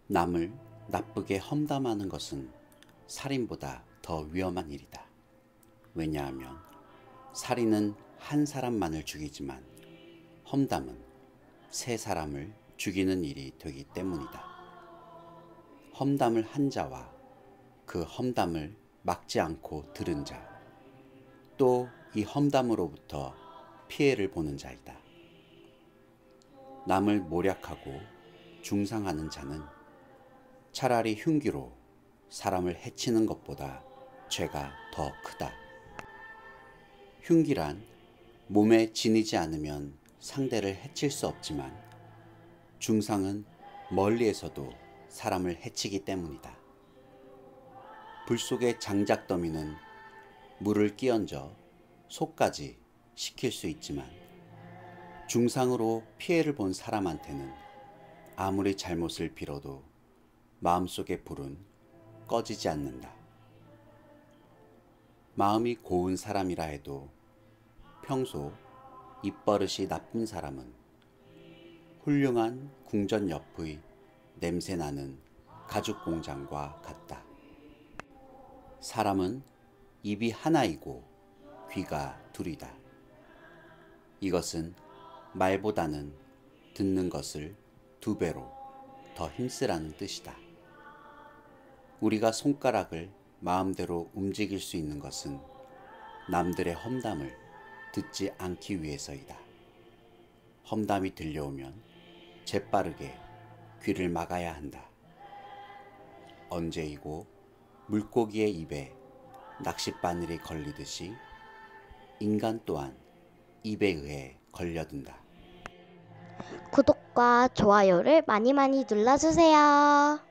남을 나쁘게 험담하는 것은 살인보다 더 위험한 일이다. 왜냐하면 살인은 한 사람만을 죽이지만 험담은 세 사람을 죽이는 일이 되기 때문이다. 험담을 한 자와 그 험담을 막지 않고 들은 자, 또 이 험담으로부터 피해를 보는 자이다. 남을 모략하고 중상하는 자는 차라리 흉기로 사람을 해치는 것보다 죄가 더 크다. 흉기란 몸에 지니지 않으면 상대를 해칠 수 없지만 중상은 멀리에서도 사람을 해치기 때문이다. 불 속의 장작더미는 물을 끼얹어 속까지 식힐 수 있지만 중상으로 피해를 본 사람한테는 아무리 잘못을 빌어도 마음속의 불은 꺼지지 않는다. 마음이 고운 사람이라 해도 평소 입버릇이 나쁜 사람은 훌륭한 궁전 옆의 냄새나는 가죽 공장과 같다. 사람은 입이 하나이고 귀가 둘이다. 이것은 말보다는 듣는 것을 2배로 더 힘쓰라는 뜻이다. 우리가 손가락을 마음대로 움직일 수 있는 것은 남들의 험담을 듣지 않기 위해서이다. 험담이 들려오면 재빠르게 귀를 막아야 한다. 언제이고 물고기의 입에 낚싯바늘이 걸리듯이 인간 또한 입에 의해 걸려든다. 구독과 좋아요를 많이 많이 눌러주세요.